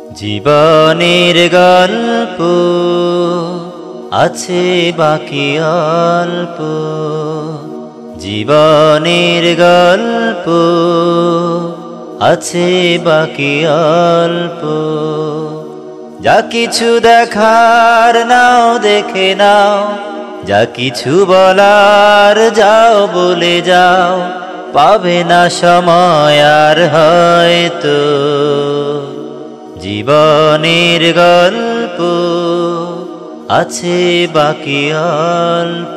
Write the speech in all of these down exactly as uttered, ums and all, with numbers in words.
জীবনের গল্প আছে বাকি অল্প, জীবনের গল্প আছে বাকি অল্প। যা কিছু দেখার নাও দেখে নাও, যা কিছু বলার যাও বলে যাও, পাবে না সময় আর হয়তো। জীবনের গল্প আছে বাকি অল্প,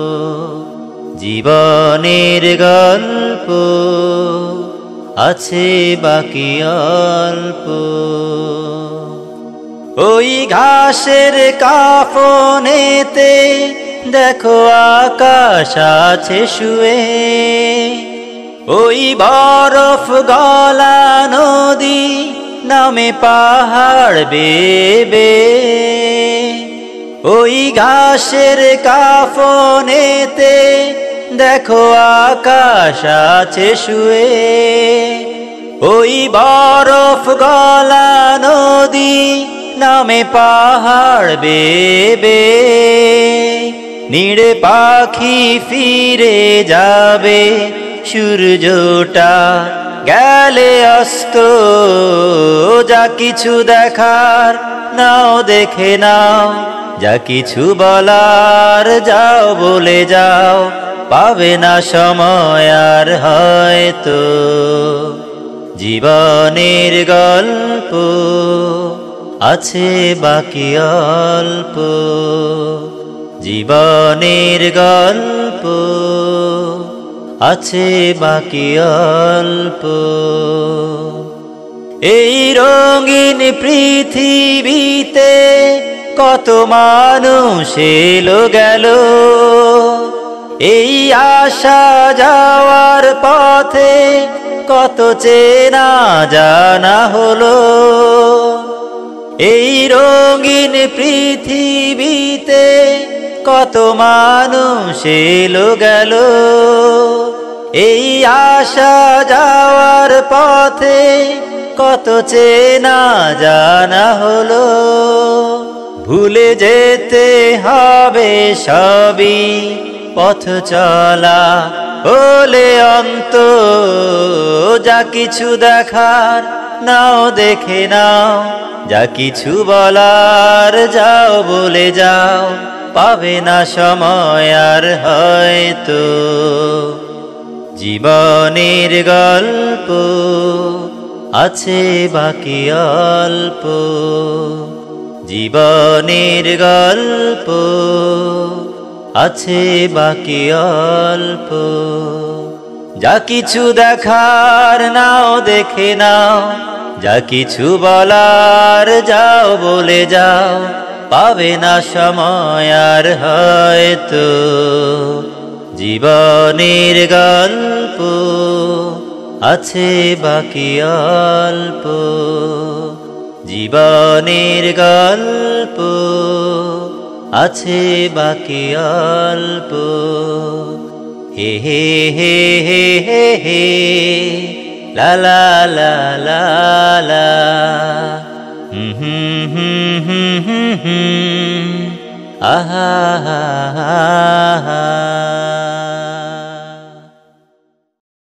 জীবনের গল্প আছে বাকি অল্প। ওই ঘাসের কাফনেতে দেখো আকাশ আছে শুয়ে, ওই বরফ গলা নদী নামে পাহাড় বেবে। ওই ঘাসের কাফনেতে দেখো আকাশ আছে শুয়ে, ওই বরফ গলা নদী নামে পাহাড় বেবে। নীড়ে পাখি ফিরে যাবে, সূর্যটা গেলে অস্ত। যা কিছু দেখার নাও দেখে নাও, যা কিছু বলার যাও বলে যাও, পাবে না সময় আর হয়তো। জীবনের গল্প আছে বাকি অল্প, জীবনের গল্প আছে বাকি অল্প। এই রঙিন পৃথিবীতে কত মানুষ এলো গেল, এই আসা যাওয়ার পথে কত চেনা জানা হলো। এই রঙিন পৃথিবীতে কত মানুষ এলো গেল, এই আসা যাওয়ার পথে কত চেনা জানা হলো। ভুলে যেতে হবে সবই পথ চলা হলে অন্ত। যা কিছু দেখার নাও দেখে নাও, যা কিছু বলার যাও বলে যাও, পাবে না সময় আর হয়তো। জীবনের গল্প আছে বাকি অল্প, জীবনের গল্প আছে বাকি অল্প। যা কিছু দেখার নাও দেখে নাও, যা কিছু বলার যাও বলে যাও, পাবে না সময় আর হয়তো। জীবনের গল্প আছে বাকি অল্প, জীবনের গল্প আছে বাকি অল্প। হে হে হে হে হে হে লা লা লা লা লা। হুম হুম হুম হুম হুম হুম আহা হা হা।